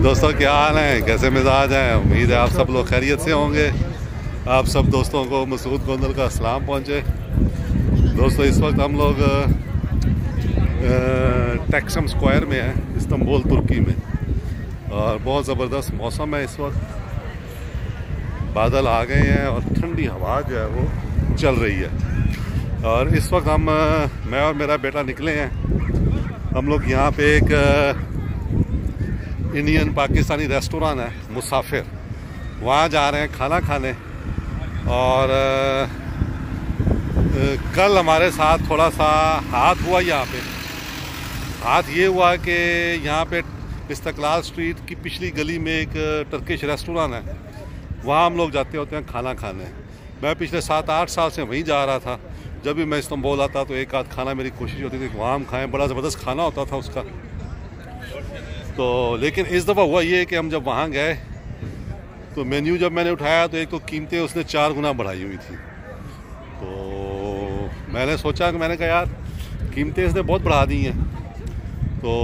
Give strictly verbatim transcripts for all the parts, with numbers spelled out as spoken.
दोस्तों क्या हाल है, कैसे मिजाज हैं। उम्मीद है आप सब लोग खैरियत से होंगे। आप सब दोस्तों को मसूद गोंदल का सलाम पहुँचे। दोस्तों इस वक्त हम लोग टैक्सम स्क्वायर में हैं, इस्तांबुल तुर्की में, और बहुत ज़बरदस्त मौसम है इस वक्त। बादल आ गए हैं और ठंडी हवा जो है वो चल रही है। और इस वक्त हम मैं और मेरा बेटा निकले हैं। हम लोग यहाँ पे एक इंडियन पाकिस्तानी रेस्टोरेंट है मुसाफिर, वहाँ जा रहे हैं खाना खाने। और आ, कल हमारे साथ थोड़ा सा हाथ हुआ। यहाँ पे हाथ ये हुआ कि यहाँ पे इस्तकलाल स्ट्रीट की पिछली गली में एक टर्किश रेस्टोरेंट है, वहाँ हम लोग जाते होते हैं खाना खाने। मैं पिछले सात आठ साल से वहीं जा रहा था। जब भी मैं इस्तांबुल आता तो एक आध खाना मेरी कोशिश होती थी कि वहाँ हम खाएँ। बड़ा ज़बरदस्त खाना होता था उसका। तो लेकिन इस दफ़ा हुआ ये कि हम जब वहाँ गए तो मेन्यू जब मैंने उठाया तो एक तो कीमतें उसने चार गुना बढ़ाई हुई थी। तो मैंने सोचा कि मैंने कहा यार कीमतें इसने बहुत बढ़ा दी हैं। तो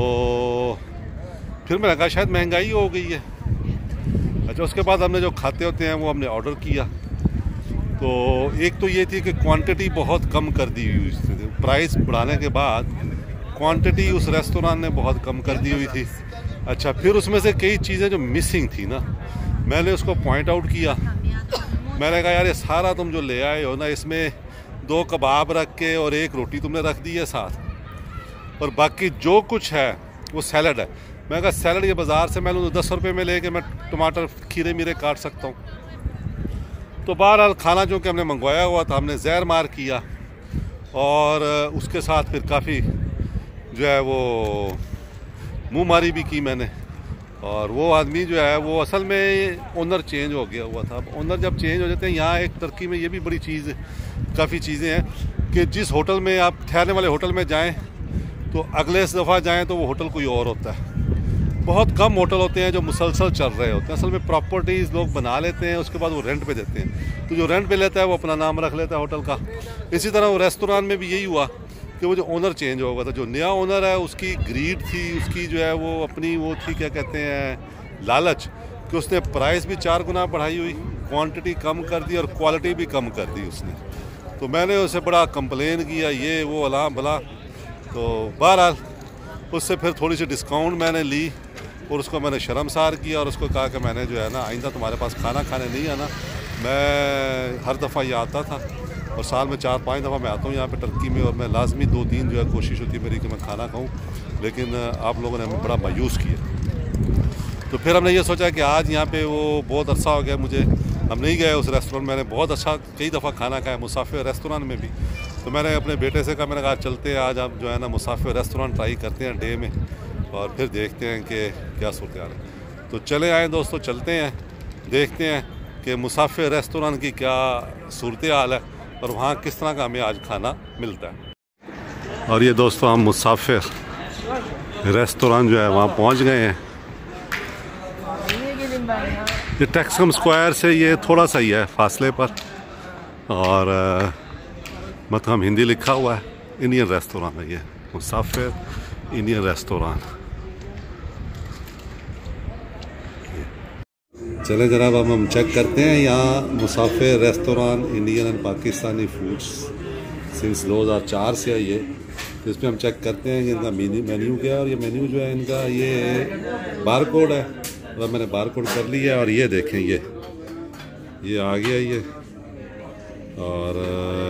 फिर मैंने कहा शायद महंगाई हो गई है। अच्छा, उसके बाद हमने जो खाते होते हैं वो हमने ऑर्डर किया। तो एक तो ये थी कि क्वांटिटी बहुत कम कर दी हुई थी। प्राइस बढ़ाने के बाद क्वांटिटी उस रेस्टोरेंट ने बहुत कम कर दी हुई थी। अच्छा, फिर उसमें से कई चीज़ें जो मिसिंग थी ना, मैंने उसको पॉइंट आउट किया। मैंने कहा यार ये सारा तुम जो ले आए हो ना, इसमें दो कबाब रख के और एक रोटी तुमने रख दी है साथ, और बाकी जो कुछ है वो सैलड है। मैं कहा सैलड ये बाज़ार से मैं लूँ दस रुपये में लेके मैं टमाटर खीरे मीरे काट सकता हूँ। तो बहरहाल खाना जो कि हमने मंगवाया हुआ था हमने जहर मार किया, और उसके साथ फिर काफ़ी जो है वो मुँह मारी भी की मैंने। और वो आदमी जो है वो असल में ओनर चेंज हो गया हुआ था। अब ओनर जब चेंज हो जाते हैं, यहाँ एक तुर्की में ये भी बड़ी चीज़ काफ़ी चीज़ें हैं कि जिस होटल में आप ठहरने वाले होटल में जाएं तो अगले दफ़ा जाएं तो वो होटल कोई और होता है। बहुत कम होटल होते हैं जो मुसलसल चल रहे होते हैं। असल में प्रॉपर्टीज़ लोग बना लेते हैं, उसके बाद वो रेंट पे देते हैं। तो जो रेंट पे लेता है वो अपना नाम रख लेता है होटल का। इसी तरह वो रेस्टोरेंट में भी यही हुआ कि वो जो ओनर चेंज हो गया था। जो नया ओनर है उसकी ग्रीड थी, उसकी जो है वो अपनी वो थी क्या कहते हैं लालच, कि उसने प्राइस भी चार गुना बढ़ाई हुई, क्वांटिटी कम कर दी और क्वालिटी भी कम कर दी उसने। तो मैंने उसे बड़ा कंप्लेन किया, ये वो अला भला। तो बहरहाल उससे फिर थोड़ी सी डिस्काउंट मैंने ली और उसको मैंने शर्मसार किया और उसको कहा कि मैंने जो है ना आइंदा तुम्हारे पास खाना खाने नहीं आना। मैं हर दफ़ा ये आता था और साल में चार पांच दफ़ा मैं आता हूँ यहाँ पे टर्की में, और मैं लाजमी दो तीन जो है कोशिश होती है मेरी कि मैं खाना खाऊँ, लेकिन आप लोगों ने हमें बड़ा मायूस किया। तो फिर हमने ये सोचा कि आज यहाँ पे वो बहुत अरसा हो गया मुझे हम नहीं गए उस रेस्टोरेंट। मैंने बहुत अच्छा कई दफ़ा खाना खाया मुसाफिर रेस्टोरेंट में भी। तो मैंने अपने बेटे से कहा, मैंने कहा चलते हैं आज आप जो है ना मुसाफिर रेस्टोरेंट ट्राई करते हैं डे में, और फिर देखते हैं कि क्या सूरत हाल है। तो चले आए दोस्तों, चलते हैं देखते हैं कि मुसाफिर रेस्टोरेंट की क्या सूरत हाल है और वहाँ किस तरह का हमें आज खाना मिलता है। और ये दोस्तों हम मुसाफिर रेस्टोरेंट जो है वहाँ पहुँच गए हैं। ये टैक्सम स्क्वायर से ये थोड़ा सा ही है फासले पर, और मतलब हिंदी लिखा हुआ है। इंडियन रेस्टोरेंट है ये, मुसाफिर इंडियन रेस्टोरेंट। चले जनाब अब हम चेक करते हैं यहाँ Musafir restaurant Indian and Pakistani foods since दो हज़ार चार से है ये। तो इसमें हम चेक करते हैं कि इनका मेन्यू क्या है। और ये मेन्यू जो है इनका ये बार कोड है, और मैंने बार कोड कर लिया है। और ये देखें ये ये आ गया ये। और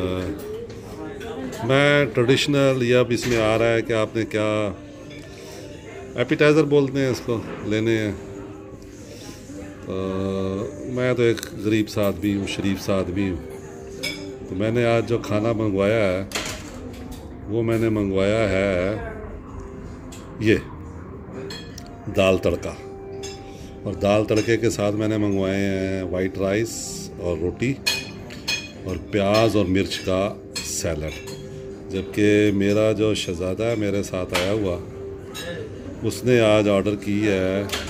आ, मैं ट्रेडिशनल या अब इसमें आ रहा है कि आपने क्या एपिटाइज़र बोलते हैं इसको लेने हैं। तो मैं तो एक गरीब सा आदमी हूँ, शरीफ सा आदमी हूँ। तो मैंने आज जो खाना मंगवाया है वो मैंने मंगवाया है ये दाल तड़का, और दाल तड़के के साथ मैंने मंगवाए हैं वाइट राइस और रोटी और प्याज और मिर्च का सैलड। जबकि मेरा जो शहज़ादा है मेरे साथ आया हुआ, उसने आज ऑर्डर की है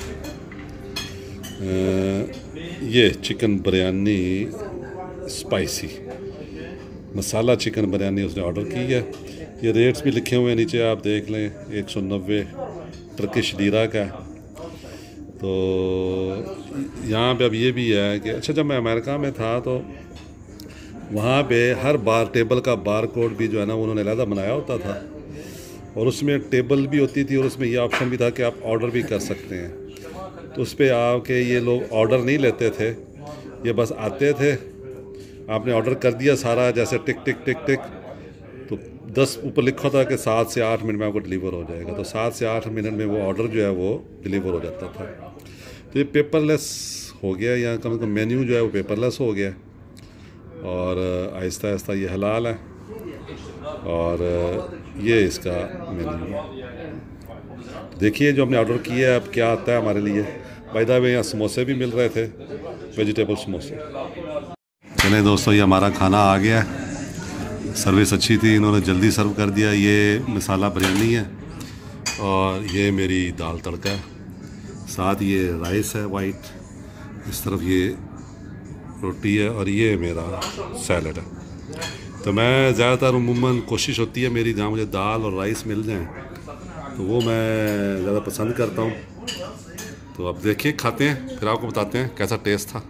ये chicken biryani spicy masala chicken biryani उसने ऑर्डर की है। ये रेट्स भी लिखे हुए हैं नीचे, आप देख लें। एक सौ नब्बे टर्किश लीरा का। तो यहाँ पे अब ये भी है कि अच्छा, जब मैं अमेरिका में था तो वहाँ पे हर बार टेबल का बार कोड भी जो है ना उन्होंने अलग बनाया होता था, और उसमें टेबल भी होती थी और उसमें ये ऑप्शन भी था कि आप ऑर्डर भी कर सकते हैं। तो उस पर आके ये लोग ऑर्डर नहीं लेते थे, ये बस आते थे, आपने ऑर्डर कर दिया सारा, जैसे टिक टिक टिक टिक, तो दस ऊपर लिखा था कि सात से आठ मिनट में आपको डिलीवर हो जाएगा। तो सात से आठ मिनट में वो ऑर्डर जो है वो डिलीवर हो जाता था। तो ये पेपरलेस हो गया, या कम से कम मेन्यू जो है वो पेपरलेस हो गया, और आहिस्ता आहिस्ता ये हलाल है। और ये इसका मेन्यू देखिए जो हमने ऑर्डर किया है, अब क्या आता है हमारे लिए। बाय द वे यहाँ समोसे भी मिल रहे थे, वेजिटेबल समोसे। चले दोस्तों, ये हमारा खाना आ गया है। सर्विस अच्छी थी, इन्होंने जल्दी सर्व कर दिया। ये मसाला बिरयानी है और ये मेरी दाल तड़का है, साथ ये राइस है वाइट, इस तरफ ये रोटी है, और ये मेरा सैलड है। तो मैं ज़्यादातर उमूमन कोशिश होती है मेरी, जहाँ मुझे दाल और राइस मिल जाएं तो वो मैं ज़्यादा पसंद करता हूँ। तो अब देखिए, खाते हैं, फिर आपको बताते हैं कैसा टेस्ट था।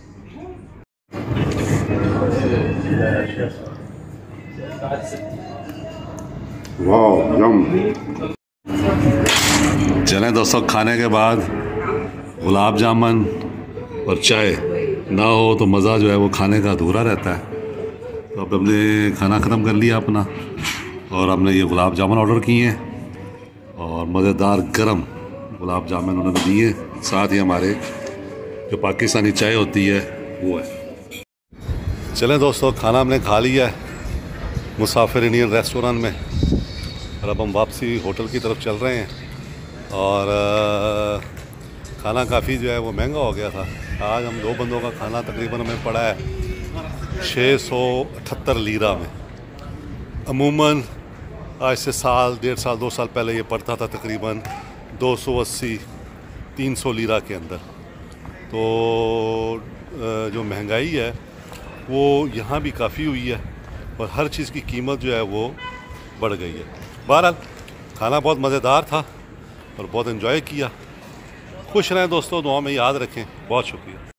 वाह, यम। चलें दोस्तों, खाने के बाद गुलाब जामुन और चाय ना हो तो मज़ा जो है वो खाने का अधूरा रहता है। तो अब हमने खाना ख़त्म कर लिया अपना, और हमने ये गुलाब जामुन ऑर्डर किए हैं, और मज़ेदार गरम गुलाब जामुन उन्होंने दिए, साथ ही हमारे जो पाकिस्तानी चाय होती है वो है। चलें दोस्तों, खाना हमने खा लिया है मुसाफिर इंडियन रेस्टोरेंट में, और अब हम वापसी होटल की तरफ चल रहे हैं। और खाना काफ़ी जो है वो महंगा हो गया था। आज हम दो बंदों का खाना तकरीबन हमें पड़ा है छः सौ अठहत्तर लीरा में। अमूमन आज से साल डेढ़ साल दो साल पहले ये पड़ता था तकरीबन दो सौ अस्सी तीन सौ लीरा के अंदर। तो जो महंगाई है वो यहाँ भी काफ़ी हुई है, और हर चीज़ की कीमत जो है वो बढ़ गई है। बहरहाल खाना बहुत मज़ेदार था और बहुत एंजॉय किया। खुश रहें दोस्तों, दुआ में याद रखें। बहुत शुक्रिया।